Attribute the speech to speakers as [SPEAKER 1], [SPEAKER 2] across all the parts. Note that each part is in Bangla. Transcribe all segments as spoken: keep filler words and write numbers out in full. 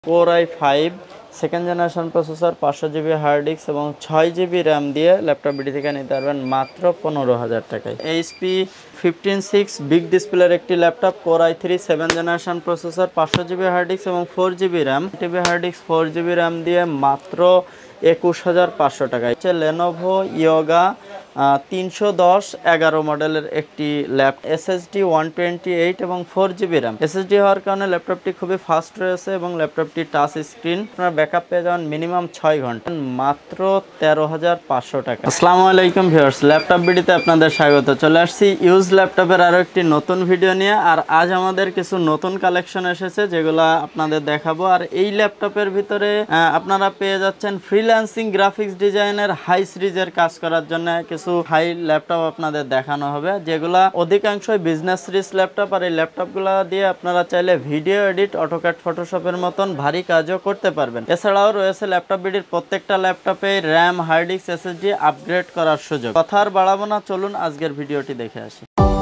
[SPEAKER 1] Core i five second generation processor, পাঁচশো জিবি হার্ড ডিস্ক এবং ছয় জিবি র্যাম দিয়ে ল্যাপটপ বিডি থেকে নিতে পারবেন মাত্র পনেরো হাজার টাকায়। এইচপি ফিফটিন সিক্স বিগ ডিসপ্লের একটি laptop, core i three seven generation processor, পাঁচশো জিবি হার্ড ডিস্ক এবং four GB RAM TB hard disk four GB RAM দিয়ে মাত্র একুশ হাজার পাঁচশো টাকায়। হচ্ছে লেনোভো ইয়োগা তিনশো দশ এগারো মডেলের একটি lap, SSD one twenty eight এবং ফোর জিবি র্যাম। এসএসডি হওয়ার কারণে ল্যাপটপটি খুবই ফাস্ট রয়েছে এবং ল্যাপটপটি টাচ স্ক্রিন। আপনার ব্যাকআপ পেয়ে যাবেন মিনিমাম ছয় ঘন্টা, মাত্র তেরো হাজার পাঁচশো টাকা। আসসালামু আলাইকুম ভিউয়ার্স, ল্যাপটপ ভিডিওতে আপনাদের স্বাগত। চলে আসছি ইউজ ল্যাপটপের আরও একটি নতুন ভিডিও নিয়ে। আর আজ আমাদের কিছু নতুন কালেকশন এসেছে যেগুলো আপনাদের দেখাবো। আর এই ল্যাপটপের ভিতরে আপনারা পেয়ে যাচ্ছেন ফ্রিল্যান্সিং গ্রাফিক্স ডিজাইনের হাই সিরিজের কাজ করার জন্য কিছু হাই ল্যাপটপ আপনাদের দেখানো হবে, যেগুলা অধিকাংশই বিজনেস সিরিজ ল্যাপটপ। আর এই ল্যাপটপগুলো দিয়ে আপনারা চাইলে ভিডিও এডিট, অটোক্যাড, ফটোশপের মতন ভারী কাজও করতে পারবেন। এছাড়াও রয়েছে ল্যাপটপ বিডির প্রত্যেকটা ল্যাপটপে RAM, hard disk, SSD upgrade করার সুযোগ। কথা আর বাড়াবো না, চলুন আজকের ভিডিওটি দেখে আসি।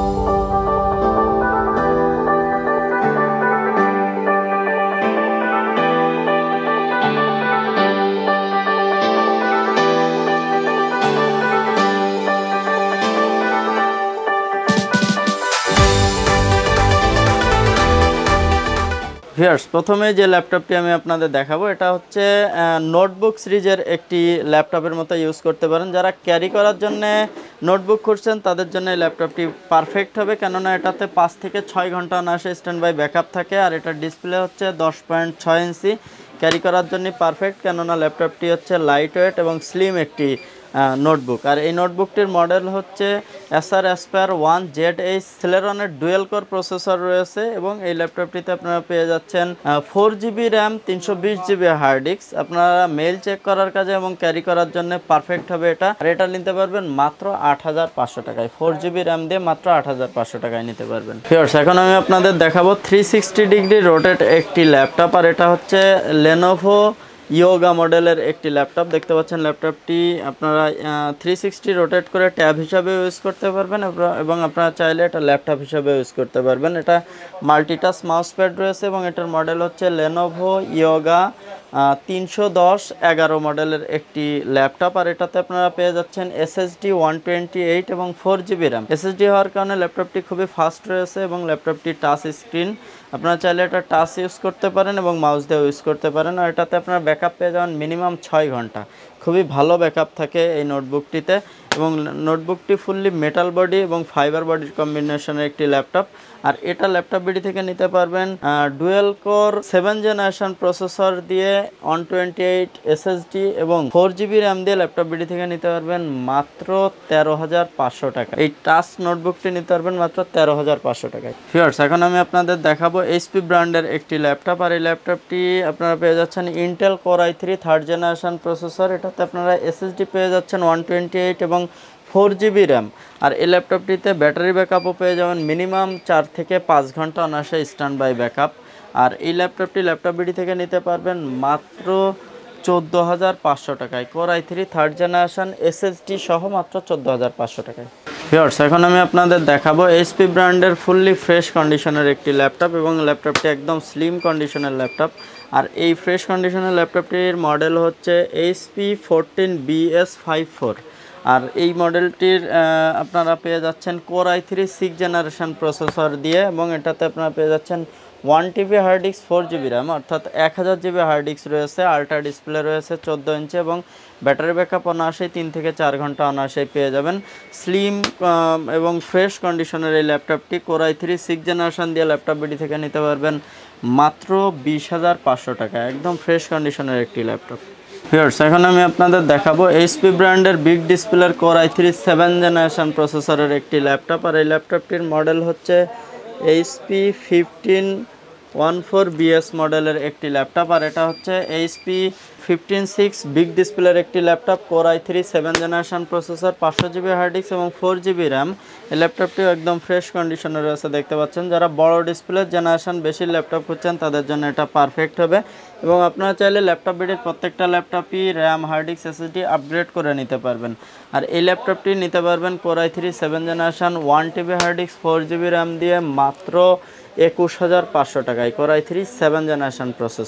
[SPEAKER 1] ভিউয়ার্স, প্রথমে যে ল্যাপটপটি আমি আপনাদের দেখাবো এটা হচ্ছে নোটবুক সিরিজের একটি ল্যাপটপের মতো ইউজ করতে পারেন। যারা ক্যারি করার জন্য নোটবুক খুঁজছেন তাদের জন্য এই ল্যাপটপটি পারফেক্ট হবে, কেননা এটাতে পাঁচ থেকে ছয় ঘন্টা অনায়াসে স্ট্যান্ড বাই ব্যাকআপ থাকে। আর এটার ডিসপ্লে হচ্ছে দশ পয়েন্ট ছয় ইঞ্চি, ক্যারি করার জন্য পারফেক্ট, কেননা ল্যাপটপটি হচ্ছে লাইট ওয়েট এবং স্লিম একটি নোটবুক। আর এই নোটবুকটির মডেল হচ্ছে Acer Aspire one Z H সেলেরনের ডুয়েল কোর প্রসেসর রয়েছে এবং এই ল্যাপটপটিতে আপনারা পেয়ে যাচ্ছেন ফোর জিবি র্যাম, তিনশো বিশ জিবি হার্ড ডিস্ক। আপনারা মেল চেক করার কাজে এবং ক্যারি করার জন্য পারফেক্ট হবে এটা। আর এটা নিতে পারবেন মাত্র আট হাজার পাঁচশো টাকায়। ফোর জিবি র্যাম দিয়ে মাত্র আট হাজার পাঁচশো টাকায় নিতে পারবেন। ভিউয়ার্স, এখন আমি আপনাদের দেখাবো থ্রি সিক্সটি ডিগ্রি রোটেট একটি ল্যাপটপ। আর এটা হচ্ছে লেনোভো ইয়োগা মডেলের একটি ল্যাপটপ। দেখতে পাচ্ছেন ল্যাপটপটি আপনারা থ্রি সিক্সটি রোটেট করে ট্যাব হিসাবে ইউজ করতে পারবেন এবং আপনারা চাইলে এটা ল্যাপটপ হিসাবে ইউজ করতে পারবেন। এটা মাল্টিটাচ মাউস প্যাড রয়েছে এবং এটার মডেল হচ্ছে লেনোভো ইয়োগা তিনশো দশ এগারো মডেলের একটি ল্যাপটপ। আর এটাতে আপনারা পেয়ে যাচ্ছেন এসএসডি ওয়ান টোয়েন্টি এইট এবং ফোর জিবি র্যাম। এসএসডি হওয়ার কারণে ল্যাপটপটি খুবই ফাস্ট রয়েছে এবং ল্যাপটপটি টাচ স্ক্রিন। আপনারা চাইলে এটা টাচ ইউজ করতে পারেন এবং মাউস দিয়ে ইউজ করতে পারেন। আর এটাতে আপনারা ব্যাকআপ পেয়ে যাবেন মিনিমাম ছয় ঘন্টা, খুবই ভালো ব্যাকআপ থাকে এই নোটবুকটিতে। এবং নোটবুকটি ফুললি মেটাল বডি এবং ফাইবার বডির কম্বিনেশনের একটি ল্যাপটপ। আর এটা ল্যাপটপ বিডি থেকে নিতে পারবেন dual core seven generation processor দিয়ে ওয়ান টোয়েন্টি এইট এসএসডি এবং ফোর জিবি র্যাম দিয়ে ল্যাপটপ বিডি থেকে নিতে পারবেন মাত্র তেরো হাজার পাঁচশো টাকা। এই টাচ নোটবুকটি নিতে পারবেন মাত্র তেরো হাজার পাঁচশো টাকায়। ভিউয়ার্স, এখন আমি আপনাদের দেখাবো এইচপি ব্র্যান্ডের একটি ল্যাপটপ। আর এই ল্যাপটপটি আপনারা পেয়ে যাচ্ছেন Intel core i three third generation processor. এটাতে আপনারা এসএসডি পেয়ে যাচ্ছেন ওয়ান টোয়েন্টি এইট এবং ফোর জিবি র্যাম। আর এই ল্যাপটপটিতে ব্যাটারি ব্যাকআপও পেয়ে যাবেন মিনিমাম চার থেকে পাঁচ ঘন্টা অনায়াসে স্ট্যান্ড বাই ব্যাকআপ। আর এই ল্যাপটপটি ল্যাপটপ বিডি থেকে নিতে পারবেন মাত্র চোদ্দো হাজার পাঁচশো টাকায়। Core i three third generation SSD সহ মাত্র চোদ্দো হাজার পাঁচশো টাকায়। ভিউয়ার্স, এখন আমি আপনাদের দেখাবো এইচপি ব্র্যান্ডের ফুললি ফ্রেশ কন্ডিশনের একটি ল্যাপটপ এবং ল্যাপটপটি একদম স্লিম কন্ডিশনের ল্যাপটপ। আর এই ফ্রেশ কন্ডিশনের ল্যাপটপটির মডেল হচ্ছে HP fourteen BS five four. আর এই মডেলটির আপনারা পেয়ে যাচ্ছেন core i three six generation processor দিয়ে এবং এটাতে আপনারা পেয়ে যাচ্ছেন one TB hard disk, four GB RAM, অর্থাৎ এক হাজার জিবি হার্ড ডিস্ক রয়েছে। আল্ট্রা ডিসপ্লে রয়েছে চোদ্দো ইঞ্চি এবং ব্যাটারি ব্যাকআপ অনায়াসেই তিন থেকে চার ঘন্টা অনায়াসেই পেয়ে যাবেন। স্লিম এবং ফ্রেশ কন্ডিশনের এই ল্যাপটপটি core i three six generation দিয়ে ল্যাপটপ বিডি থেকে নিতে পারবেন মাত্র বিশ হাজার পাঁচশো টাকা। একদম ফ্রেশ কন্ডিশনের একটি ল্যাপটপ। ভিউয়ার্স, এখন আমি আপনাদের দেখাবো এইচপি ব্র্যান্ডের বিগ ডিসপ্লের core i three seven generation প্রসেসরের একটি ল্যাপটপ। আর এই ল্যাপটপটির মডেল হচ্ছে HP fifteen one four BS মডেলের একটি ল্যাপটপ। আর এটা হচ্ছে এইচপি ফিফটিন সিক্স বিগ ডিসপ্লের একটি laptop, core i three seven generation processor, পাঁচশো জিবি হার্ড ডিস্ক এবং ফোর জিবি র্যাম। এই ল্যাপটপটিও একদম ফ্রেশ কন্ডিশনে রয়েছে। দেখতে পাচ্ছেন, যারা বড় ডিসপ্লের জেনারেশন বেশি ল্যাপটপ খুঁজছেন তাদের জন্য এটা পারফেক্ট হবে। এবং আপনারা চাইলে ল্যাপটপ বিডির প্রত্যেকটা ল্যাপটপই RAM, hard disk, SSD upgrade করে নিতে পারবেন। আর এই ল্যাপটপটি নিতে পারবেন core i three seven generation one TB hard disk, four GB RAM দিয়ে মাত্র একুশ হাজার পাঁচশো টাকায়। Core i three seven generation processor.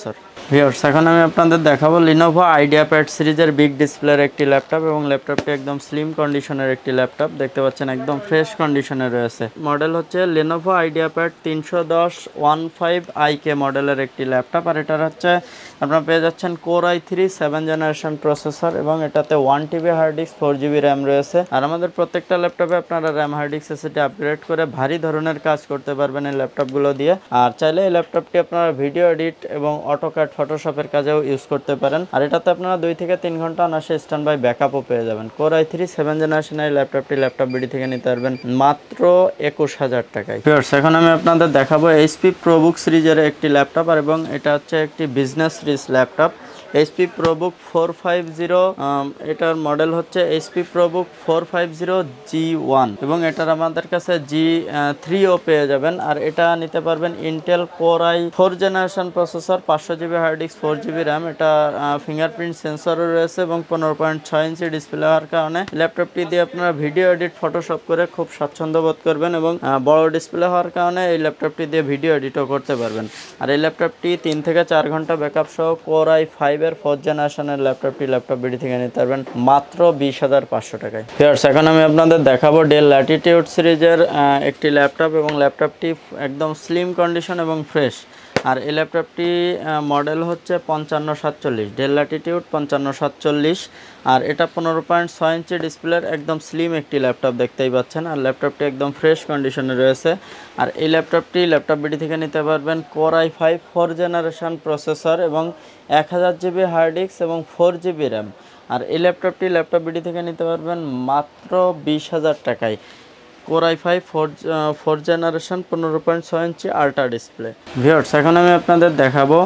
[SPEAKER 1] Viewers এখন আমি আপনাদের দেখাবো Lenovo IdeaPad সিরিজের বিগ ডিসপ্লের একটি ল্যাপটপ এবং ল্যাপটপটি একদম স্লিম কন্ডিশনের একটি ল্যাপটপ দেখতে পাচ্ছেন একদম ফ্রেশ কন্ডিশনে রয়েছে। মডেল হচ্ছে Lenovo IdeaPad তিনশো দশ ওয়ান ফাইভ আই কে মডেলের একটি ল্যাপটপ আর এটার হচ্ছে আপনারা পেয়ে যাচ্ছেন core i three seven generation processor এবং এটাতে one TB hard disk four GB RAM রয়েছে। আর আমাদের প্রত্যেকটা ল্যাপটপে আপনারা RAM hard disk SSD upgrade করে ভারী ধরনের কাজ করতে পারবেন এই ল্যাপটপগুলো দিয়ে। আর চাইলে এই ল্যাপটপটি আপনারা ভিডিও এডিট এবং অটোক্যাড ফটোশপের কাজেও ইউজ করতে পারেন। আর এটাতে আপনারা দুই থেকে তিন ঘন্টা অনায়াসে স্ট্যান্ড বাই ব্যাকআপও পেয়ে যাবেন। কোর আই থ্রি সেভেন জেনারেশনের ল্যাপটপটি ল্যাপটপ বিডি থেকে নিতে পারবেন মাত্র একুশ হাজার টাকায়। ভিউয়ার্স এখন আমি আপনাদের দেখাবো এইচপি প্রোবুক সিরিজের একটি ল্যাপটপ আর এবং এটা হচ্ছে একটি business series laptop HP ProBook four five zero. এটার মডেল হচ্ছে HP ProBook four five zero G one এবং এটার আমাদের কাছে জি থ্রিও পেয়ে যাবেন। আর এটা নিতে পারবেন Intel core i four generation processor, পাঁচশো GB hard disk, four GB RAM. এটা ফিঙ্গারপ্রিন্ট সেন্সরও রয়েছে এবং পনেরো পয়েন্ট ছয় ইঞ্চি ডিসপ্লে হওয়ার কারণে ল্যাপটপটি দিয়ে আপনারা ভিডিও এডিট ফটোশপ করে খুব স্বাচ্ছন্দ্য বোধ করবেন এবং বড় ডিসপ্লে হওয়ার কারণে এই ল্যাপটপটি দিয়ে ভিডিও এডিটও করতে পারবেন। আর এই ল্যাপটপটি তিন থেকে চার ঘন্টা ব্যাকআপ সহ কোর আই ফাইভ এর ফোর্থ জেনারেশনের ল্যাপটপটি ল্যাপটপ বিডি থেকে নিতে পারবেন মাত্র বিশ হাজার পাঁচশো টাকায়। ভিউয়ার্স এখন আমি আপনাদের দেখাবো ডেল ল্যাটিটিউড সিরিজের একটি ল্যাপটপ এবং ল্যাপটপটি একদম স্লিম কন্ডিশন এবং ফ্রেশ। আর এই ল্যাপটপটি মডেল হচ্ছে পঞ্চান্ন সাতচল্লিশ, ডেল ল্যাটিটিউড পঞ্চান্ন সাতচল্লিশ। আর এটা পনেরো পয়েন্ট ছয় ইঞ্চি ডিসপ্লের একদম স্লিম একটি ল্যাপটপ দেখতেই পাচ্ছেন। আর ল্যাপটপটি একদম ফ্রেশ কন্ডিশনে রয়েছে। আর এই ল্যাপটপটি ল্যাপটপ বিডি থেকে নিতে পারবেন core i five four generation processor এবং এক হাজার জিবি হার্ড ডিস্ক এবং ফোর জিবি র্যাম। আর এই ল্যাপটপটি ল্যাপটপ বিডি থেকে নিতে পারবেন মাত্র বিশ হাজার টাকায়। Core i five four four generation পনেরো পয়েন্ট ছয় ইঞ্চি আল্ট্রা ডিসপ্লে। ভিউয়ার্স এখন আমি আপনাদের দেখাবো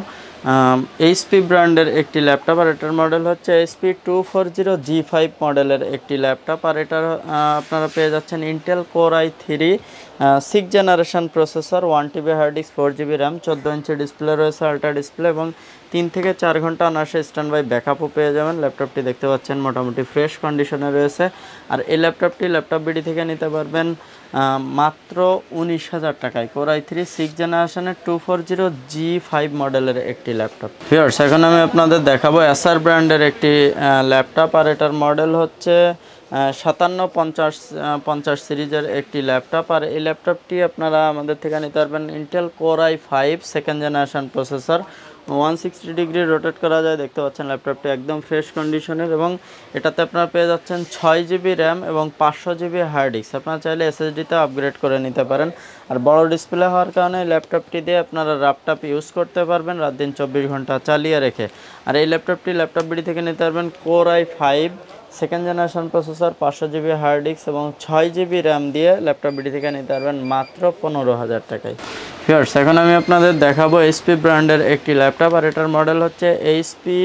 [SPEAKER 1] এইচপি ব্র্যান্ডের একটি ল্যাপটপ আর এটার মডেল হচ্ছে HP two four zero G five মডেলের একটি ল্যাপটপ। আর এটার আপনারা পেয়ে যাচ্ছেন Intel core i three six generation processor, one TB hard disk, four GB RAM, চোদ্দো ইঞ্চি ডিসপ্লে রয়েছে আল্ট্রা ডিসপ্লে এবং তিন থেকে চার ঘন্টা অনায়াসে স্ট্যান্ড বাই ব্যাকআপও পেয়ে যাবেন। ল্যাপটপটি দেখতে পাচ্ছেন মোটামুটি ফ্রেশ কন্ডিশনে রয়েছে। আর এই ল্যাপটপটি ল্যাপটপ বিডি থেকে নিতে পারবেন মাত্র উনিশ হাজার টাকায়। কোর আই থ্রি সিক্স জেনারেশনের two four zero G five মডেলের একটি ল্যাপটপ। ভিউয়ার্স এখন আমি আপনাদের দেখাবো এসার ব্র্যান্ডের একটি ল্যাপটপ আর এটার মডেল হচ্ছে সাতান্ন পঞ্চাশ পঞ্চাশ সিরিজের একটি ল্যাপটপ। আর এই ল্যাপটপটি আপনারা আমাদের থেকে নিতে পারবেন Intel core i five second generation processor, one sixty degree rotate করা যায় দেখতে পাচ্ছেন। ল্যাপটপটি একদম ফ্রেশ কন্ডিশনের এবং এটাতে আপনারা পেয়ে যাচ্ছেন ছয় জিবি র্যাম এবং পাঁচশো জিবি হার্ড ডিস্ক। আপনারা চাইলে এসএসডিতে আপগ্রেড করে নিতে পারেন। আর বড় ডিসপ্লে হওয়ার কারণে ল্যাপটপটি দিয়ে আপনারা ল্যাপটপ ইউজ করতে পারবেন রাত দিন চব্বিশ ঘন্টা চালিয়ে রেখে। আর এই ল্যাপটপটি ল্যাপটপ বিডি থেকে নিতে পারবেন core i five second generation processor, পাঁচশো জিবি হার্ড ডিস্ক এবং ছয় জিবি র্যাম দিয়ে ল্যাপটপ বিডি থেকে নিতে পারবেন মাত্র পনেরো হাজার টাকায়। ভিউয়ার্স এখন আমি আপনাদের দেখাবো এইচপি ব্র্যান্ডের একটি ল্যাপটপ আর এটার মডেল হচ্ছে এইচপি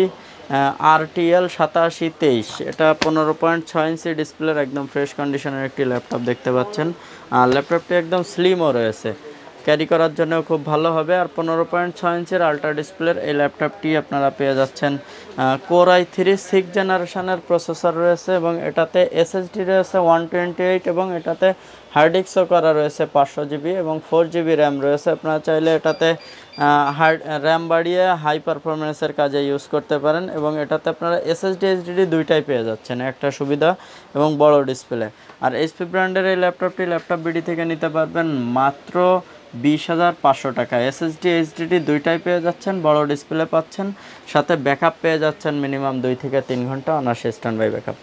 [SPEAKER 1] আরটিএল সাতাশি তেইশ। এটা পনেরো পয়েন্ট ছয় ইঞ্চি ডিসপ্লের একদম ফ্রেশ কন্ডিশনের একটি ল্যাপটপ দেখতে পাচ্ছেন। আর ল্যাপটপটি একদম স্লিমও রয়েছে, ক্যারি করার জন্যও খুব ভালো হবে। আর পনেরো পয়েন্ট ছয় ইঞ্চের আল্ট্রা ডিসপ্লের এই ল্যাপটপটি আপনারা পেয়ে যাচ্ছেন কোর আই থ্রি সিক্স জেনারেশনের প্রসেসর রয়েছে এবং এটাতে এসএসডি রয়েছে ওয়ান টোয়েন্টি এইট এবং এটাতে হার্ড ডিস্কও করা রয়েছে পাঁচশো জিবি এবং ফোর জিবি র্যাম রয়েছে। আপনারা চাইলে এটাতে হার্ড র্যাম বাড়িয়ে হাই পারফরমেন্সের কাজে ইউজ করতে পারেন এবং এটাতে আপনারা এসএসডি এইচডিডি দুইটাই পেয়ে যাচ্ছেন, একটা সুবিধা এবং বড় ডিসপ্লে। আর এইচপি ব্র্যান্ডের এই ল্যাপটপটি ল্যাপটপ বিডি থেকে নিতে পারবেন মাত্র বিশ হাজার পাঁচশো টাকা। এসএসডি এইচডিডি দুইটাই পেয়ে যাচ্ছেন, বড় ডিসপ্লে পাচ্ছেন, সাথে ব্যাকআপ পেয়ে যাচ্ছেন মিনিমাম দুই থেকে তিন ঘন্টা অনায়াসে স্ট্যান্ড বাই ব্যাকআপ।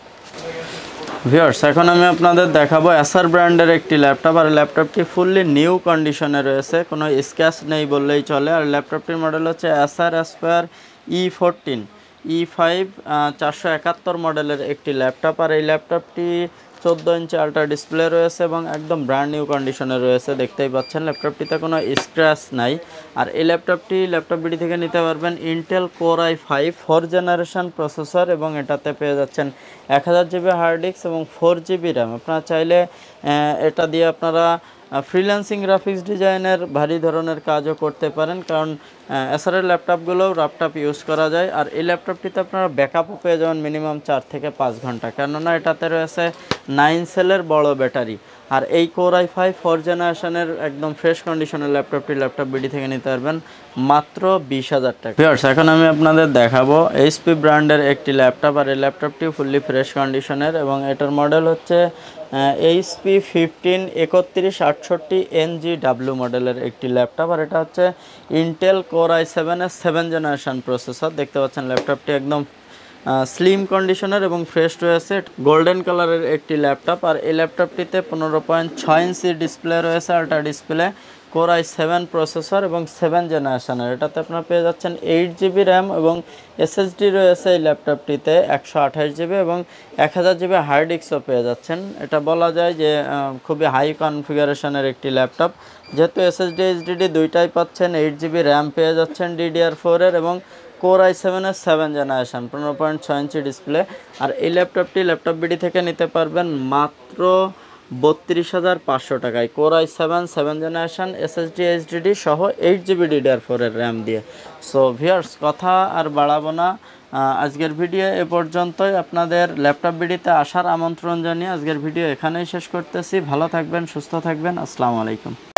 [SPEAKER 1] ভিউয়ার্স এখন আমি আপনাদের দেখাবো এসার ব্র্যান্ডের একটি ল্যাপটপ আর ল্যাপটপটি ফুললি নিউ কন্ডিশনে রয়েছে, কোনো স্ক্র্যাচ নেই বললেই চলে। আর ল্যাপটপটির মডেল হচ্ছে Acer Aspire E fourteen E five চারশো একাত্তর মডেলের একটি ল্যাপটপ। আর এই ল্যাপটপটি চোদ্দো ইঞ্চি আল্ট্রা ডিসপ্লে রয়েছে এবং একদম ব্র্যান্ড নিউ কন্ডিশনে রয়েছে দেখতেই পাচ্ছেন। ল্যাপটপটিতে কোনো স্ক্র্যাচ নাই। আর এই ল্যাপটপটি ল্যাপটপ বিডি থেকে নিতে পারবেন Intel core i five four generation processor এবং এটাতে পেয়ে যাচ্ছেন এক হাজার জিবি হার্ড ডিস্ক এবং ফোর জিবি র্যাম। আপনারা চাইলে এটা দিয়ে আপনারা ফ্রিল্যান্সিং গ্রাফিক্স ডিজাইনের ভারী ধরনের কাজও করতে পারেন, কারণ এসারের ল্যাপটপগুলোও ল্যাপটপ ইউজ করা যায়। আর এই ল্যাপটপটিতে আপনারা ব্যাকআপও পেয়ে যাবেন মিনিমাম চার থেকে পাঁচ ঘন্টা, কেননা এটাতে রয়েছে নাইন সেলের বড় ব্যাটারি। আর এই কোর আই ফাইভ ফোর জেনারেশনের একদম ফ্রেশ কন্ডিশনের ল্যাপটপটি ল্যাপটপ বিডি থেকে নিতে পারবেন মাত্র বিশ হাজার টাকা। ভিউয়ার্স, এখন আমি আপনাদের দেখাবো এইচপি ব্র্যান্ডের একটি ল্যাপটপ। আর এই ল্যাপটপটি ফুললি ফ্রেশ কন্ডিশনের এবং এটার মডেল হচ্ছে এইচপি ফিফটিন একত্রিশ আটষট্টি এন জি ডাব্লিউ মডেলের একটি ল্যাপটপ। আর এটা হচ্ছে ইন্টেল কোর আই সেভেনের সেভেন জেনারেশন প্রসেসর। দেখতে পাচ্ছেন ল্যাপটপটি একদম স্লিম কন্ডিশনের এবং ফ্রেশ রয়েছে, গোল্ডেন কালারের একটি ল্যাপটপ। আর এই ল্যাপটপটিতে পনেরো পয়েন্ট ছয় ইঞ্চি ডিসপ্লে রয়েছে, ultra display, core i seven processor এবং সেভেন জেনারেশনের। এটাতে আপনারা পেয়ে যাচ্ছেন এইট জিবি র্যাম এবং এসএসডি রয়েছে এই ল্যাপটপটিতে একশো আঠাশ জিবি এবং এক হাজার জিবি হার্ড ডিস্কও পেয়ে যাচ্ছেন। এটা বলা যায় যে খুবই হাই কনফিগারেশনের একটি ল্যাপটপ, যেহেতু এসএসডি এইচডিডি দুইটাই পাচ্ছেন, এইট জিবি র্যাম পেয়ে যাচ্ছেন ডিডিআর ফোরের এবং কোর আই সেভেনের সেভেন জেনারেশন, পনেরো পয়েন্ট ছয় ইঞ্চি ডিসপ্লে। আর এই ল্যাপটপটি ল্যাপটপ বিডি থেকে নিতে পারবেন মাত্র বত্রিশ হাজার পাঁচশো টাকায়, core i seven seven generation SSD HDD সহ এইট জিবি ডিডিআর ফোরের র্যাম দিয়ে। সো ভিউয়ার্স, কথা আর বাড়াবো না, আজকের ভিডিও এ পর্যন্তই। আপনাদের ল্যাপটপ বিডিতে আসার আমন্ত্রণ জানিয়ে আজকের ভিডিও এখানেই শেষ করতেছি। ভালো থাকবেন, সুস্থ থাকবেন, আসসালামু আলাইকুম।